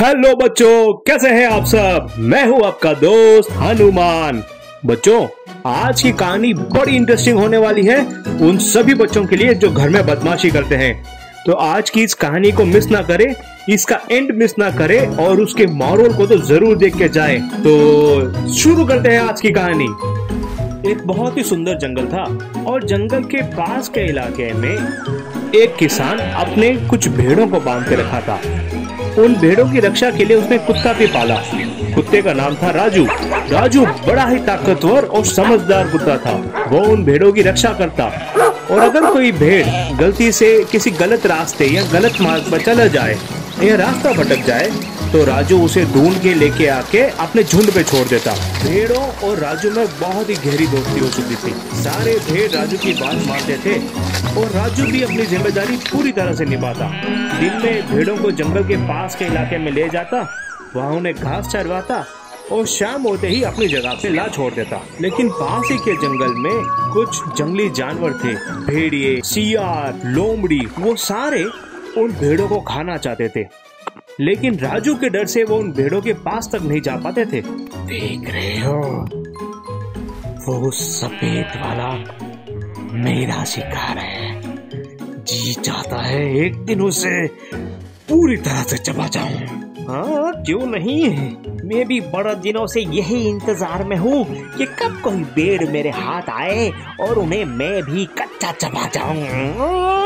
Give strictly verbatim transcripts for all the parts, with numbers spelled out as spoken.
Hello बच्चों, कैसे हैं आप सब। मैं हूं आपका दोस्त हनुमान। बच्चों, आज की कहानी बड़ी इंटरेस्टिंग होने वाली है उन सभी बच्चों के लिए जो घर में बदमाशी करते हैं। तो आज की इस कहानी को मिस ना करें, इसका एंड मिस ना करें और उसके मॉरल को तो जरूर देख के जाएं। तो शुरू करते हैं आज की कहानी। एक बहुत ही सुंदर जंगल था और जंगल के पास के इलाके में एक किसान अपने कुछ भेड़ों को बांध के रखा था। उन भेड़ों की रक्षा के लिए उसने कुत्ता भी पाला। कुत्ते का नाम था राजू। राजू बड़ा ही ताकतवर और समझदार कुत्ता था। वो उन भेड़ों की रक्षा करता और अगर कोई भेड़ गलती से किसी गलत रास्ते या गलत मार्ग पर चला जाए या रास्ता भटक जाए तो राजू उसे ढूंढ के लेके आके अपने झुंड पे छोड़ देता। भेड़ों और राजू में बहुत ही गहरी दोस्ती हो चुकी थी। सारे भेड़ राजू की बात मानते थे और राजू भी अपनी जिम्मेदारी पूरी तरह से निभाता। दिन में भेड़ों को जंगल के पास के इलाके में ले जाता, वहाँ उन्हें घास चरवाता और शाम होते ही अपनी जगह पे ला छोड़ देता। लेकिन पास ही के जंगल में कुछ जंगली जानवर थे। भेड़िए, सियार, लोमड़ी, वो सारे उन भेड़ों को खाना चाहते थे। लेकिन राजू के डर से वो उन भेड़ों के पास तक नहीं जा पाते थे। देख रहे हो, वो सफेद वाला मेरा शिकार है। जी चाहता है एक दिन उसे पूरी तरह से चबा जाऊं। हाँ, क्यों नहीं। मैं भी बड़े दिनों से यही इंतजार में हूँ कि कब कोई भेड़ मेरे हाथ आए और उन्हें मैं भी कच्चा चबा जाऊं।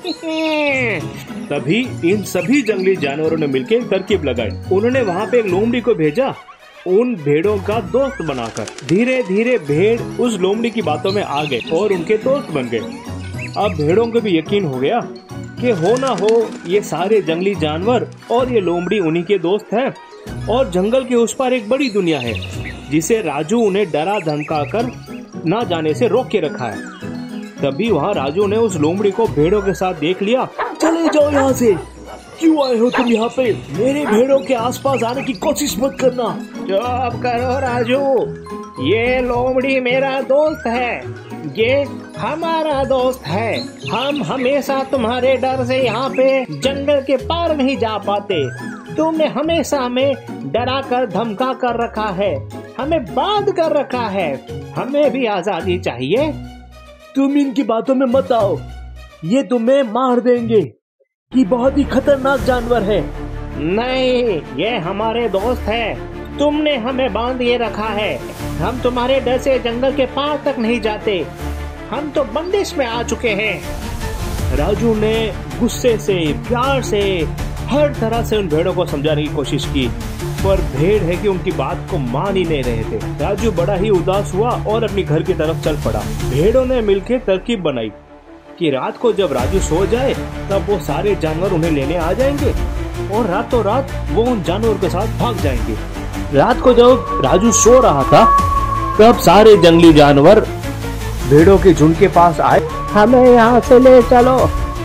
तभी इन सभी जंगली जानवरों ने मिलकर तरकीब लगाई। उन्होंने वहाँ पे एक लोमड़ी को भेजा उन भेड़ों का दोस्त बनाकर। धीरे धीरे भेड़ उस लोमड़ी की बातों में आ गए और उनके दोस्त बन गए। अब भेड़ों को भी यकीन हो गया कि हो ना हो ये सारे जंगली जानवर और ये लोमड़ी उन्हीं के दोस्त हैं और जंगल के उस पार एक बड़ी दुनिया है जिसे राजू उन्हें डरा धमका कर ना जाने से रोक के रखा है। तभी वहाँ राजू ने उस लोमड़ी को भेड़ों के साथ देख लिया। चले जाओ यहाँ से, क्यों आए हो तुम यहाँ पे। मेरे भेड़ों के आसपास आने की कोशिश मत करना। चुप करो राजू, ये लोमड़ी मेरा दोस्त है, ये हमारा दोस्त है। हम हमेशा तुम्हारे डर से यहाँ पे जंगल के पार नहीं जा पाते। तुमने हमेशा हमें डरा कर धमका कर रखा है, हमें बांध कर रखा है। हमें भी आजादी चाहिए। तुम इनकी बातों में मत आओ, ये तुम्हें मार देंगे। कि बहुत ही खतरनाक जानवर है। नहीं, ये हमारे दोस्त है। तुमने हमें बांध के रखा है। हम तुम्हारे डर से जंगल के पार तक नहीं जाते। हम तो बंदिश में आ चुके हैं। राजू ने गुस्से से, प्यार से, हर तरह से उन भेड़ों को समझाने की कोशिश की, पर भेड़ है कि उनकी बात को मान ही नहीं रहे थे। राजू बड़ा ही उदास हुआ और अपनी घर की तरफ चल पड़ा। भेड़ों ने मिलकर तरकीब बनाई कि रात को जब राजू सो जाए तब वो सारे जानवर उन्हें लेने आ जाएंगे और रातों रात वो उन जानवरों के साथ भाग जाएंगे। रात को जब राजू सो रहा था तब सारे जंगली जानवर भेड़ों के झुंड के पास आए। हमें यहाँ से ले चलो।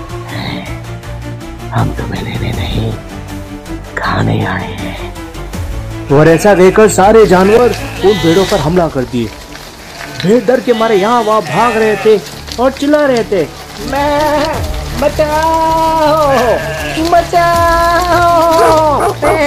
हम तुम्हें लेने नहीं, खाने आए हैं। और ऐसा कहकर सारे जानवर उन भेड़ों पर हमला कर दिए। भेड़ डर के मारे यहाँ वहाँ भाग रहे थे और चिल्ला रहे थे, मैं बचाओ, बचाओ,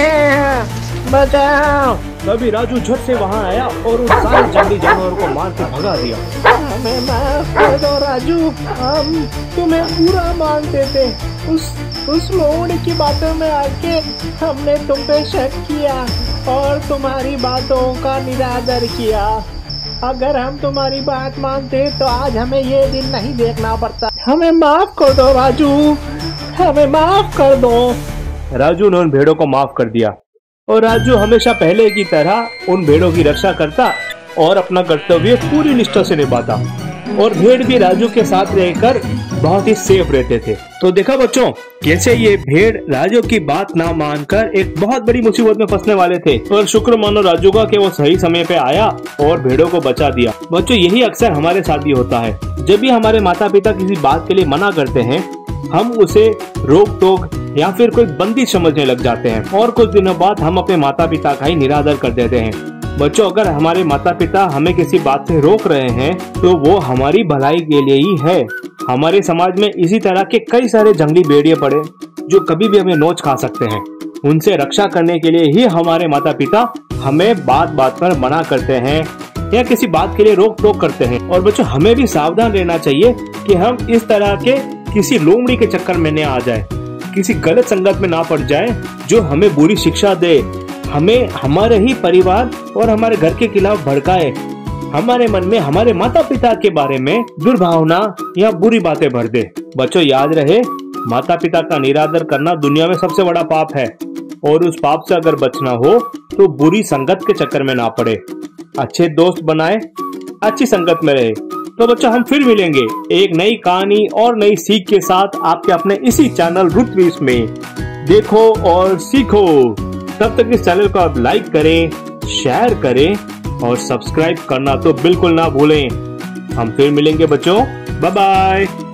बचाओ। तभी राजू झट से वहाँ आया और उन सारे जंगली जानवरों को मार के भगा दिया। हमें माफ कर दो राजू, हम तुम्हें बुरा मानते थे। उस उस लोमड़ी की बातों में आके हमने तुम पे शक किया और तुम्हारी बातों का निरादर किया। अगर हम तुम्हारी बात मानते तो आज हमें ये दिन नहीं देखना पड़ता। हमें माफ कर दो राजू, हमें माफ कर दो। राजू ने उन भेड़ों को माफ कर दिया और राजू हमेशा पहले की तरह उन भेड़ों की रक्षा करता और अपना कर्तव्य पूरी निष्ठा से निभाता। और भेड़ भी राजू के साथ रहकर बहुत ही सेफ रहते थे। तो देखा बच्चों, कैसे ये भेड़ राजू की बात ना मानकर एक बहुत बड़ी मुसीबत में फंसने वाले थे, पर शुक्र मानो राजू का कि वो सही समय पे आया और भेड़ों को बचा दिया। बच्चों, यही अक्सर हमारे साथ भी होता है। जब भी हमारे माता पिता किसी बात के लिए मना करते हैं, हम उसे रोक टोक या फिर कोई बंदिश समझने लग जाते हैं और कुछ दिनों बाद हम अपने माता पिता का ही निरादर कर देते हैं। बच्चों, अगर हमारे माता पिता हमें किसी बात से रोक रहे हैं तो वो हमारी भलाई के लिए ही है। हमारे समाज में इसी तरह के कई सारे जंगली भेड़िए पड़े जो कभी भी हमें नोच खा सकते हैं। उनसे रक्षा करने के लिए ही हमारे माता पिता हमें बात बात पर मना करते हैं या किसी बात के लिए रोक टोक करते हैं। और बच्चों हमें भी सावधान रहना चाहिए कि हम इस तरह के किसी लोमड़ी के चक्कर में न आ जाए, किसी गलत संगत में ना पड़ जाए जो हमें बुरी शिक्षा दे, हमें हमारे ही परिवार और हमारे घर के खिलाफ भड़काए, हमारे मन में हमारे माता पिता के बारे में दुर्भावना या बुरी बातें भर दे। बच्चों याद रहे, माता पिता का निरादर करना दुनिया में सबसे बड़ा पाप है और उस पाप से अगर बचना हो तो बुरी संगत के चक्कर में ना पड़े, अच्छे दोस्त बनाए, अच्छी संगत में रहे। तो बच्चों हम फिर मिलेंगे एक नई कहानी और नई सीख के साथ आपके अपने इसी चैनल रुतविश में। देखो और सीखो। तब तक इस चैनल को आप लाइक करें, शेयर करें और सब्सक्राइब करना तो बिल्कुल ना भूलें। हम फिर मिलेंगे बच्चों, बाय बाय।